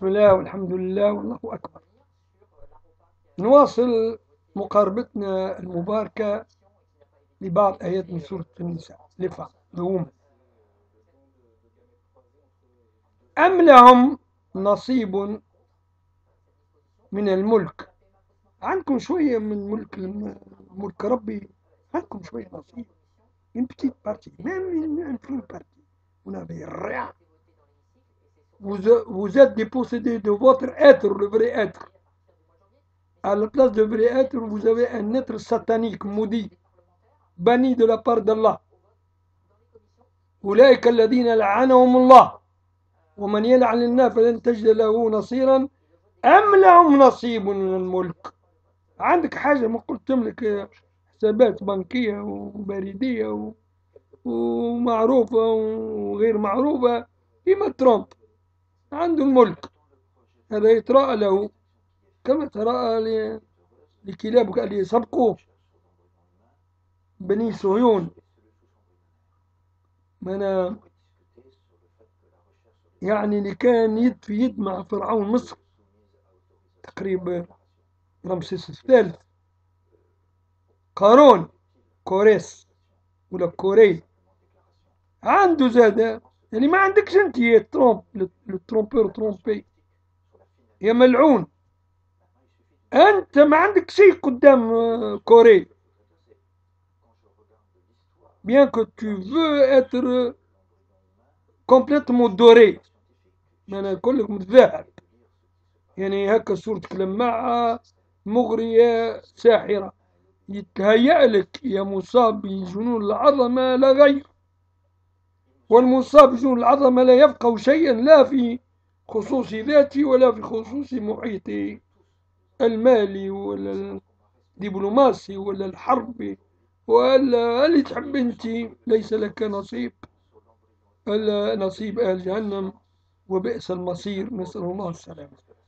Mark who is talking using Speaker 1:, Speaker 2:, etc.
Speaker 1: بسم الله والحمد لله والله أكبر. نواصل مقاربتنا المباركة لبعض آيات من سورة النساء. لهم أم لهم نصيب من الملك. عندكم شوية من ملك ربي، عندكم شوية نصيب. Une petite partie, même une petite partie. Vous n'avez rien. Vous êtes dépossédé de votre être, le vrai être. À la place de vrai être, vous avez un être satanique, maudit, banni de la part d'Allah. أولئك الذين لعنهم الله ومن يلعن الله فلن تجد له نصيرا أم لهم نصيب من الملك. عندك حاجة ما قلت تملك حسابات بنكية وبريدية ومعروفة وغير معروفة كما ترامب عنده الملك، هذا يتراءى له كما تراءى لكلابك اللي يسبقوا بني صهيون. من يعني اللي كان يد في يد مع فرعون مصر تقريبا رمسيس الثالث، قارون، كوريس ولا كوري، عنده زاد. يعني ما عندكش انت يا ترومب، الترومبير ترومبي يا ملعون، انت ما عندك شيء قدام كوري. bien que tu veux être complètement doré، أنا كلك متذهب، يعني هكا صورتك لماعة مغرية ساحرة، يتهيأ لك يا مصاب بجنون العظمة لا غير. والمصاب بجنون العظمة لا يفقه شيئا لا في خصوص ذاتي ولا في خصوص محيطي المالي ولا الدبلوماسي ولا الحربي ولا اللي تحب انت. ليس لك نصيب إلا نصيب أهل جهنم وبئس المصير، نسأل الله السلامة.